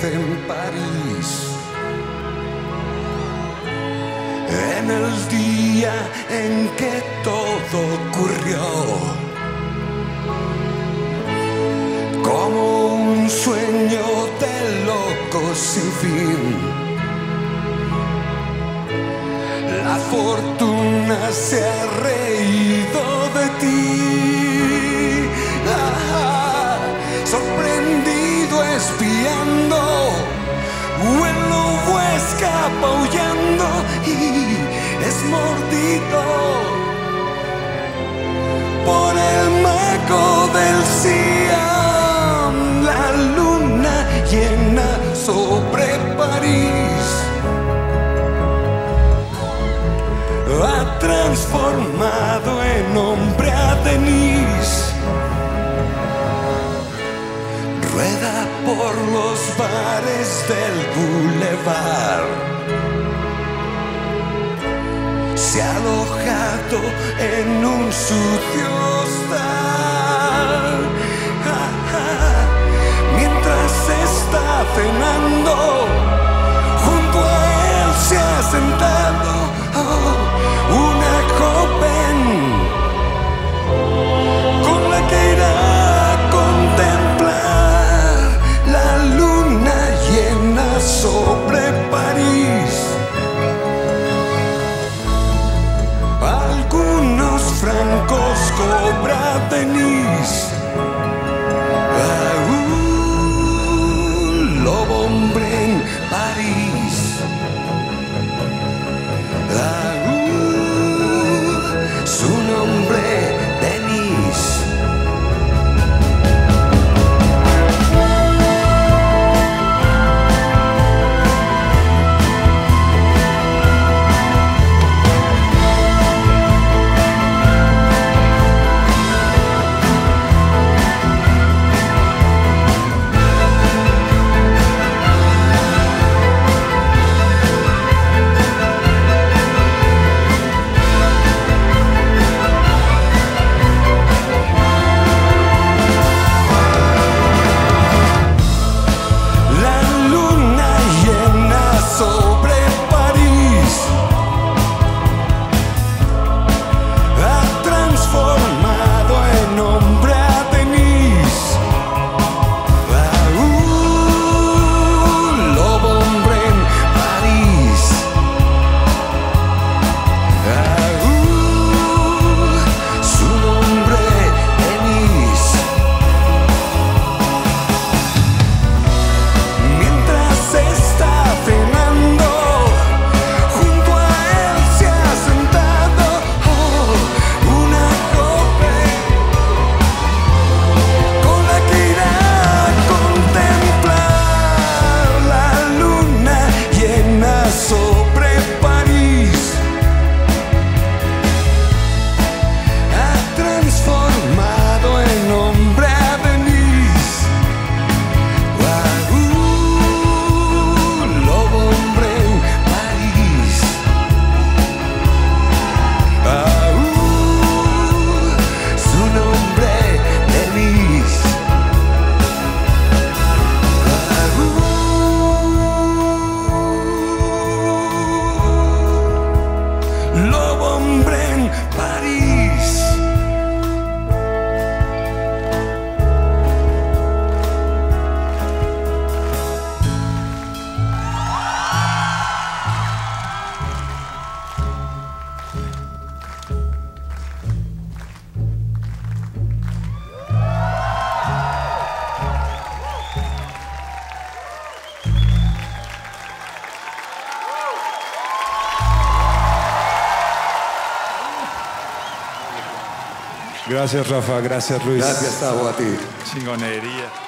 en París. En el día en que todo ocurrió, como un sueño de locos sin fin, la fortuna se ha reído de ti. Sorprendido espiando, o el lobo escapa huyendo y es mordido por el mago del Siam. La luna llena sobre París ha transformado en hombre a Denise. Rueda por los bares del boulevard, se ha alojado en un sucio hostal. Mientras está cenando, junto a él se ha sentado una joven con la que irá a contemplar la luna llena sobre París. Algunos francos cobra Denise. Lobo hombre en París. Su nombre Denise. Lobo hombre en París. Gracias, Rafa. Gracias, Luis. Gracias, Tavo, a ti. Chingonería.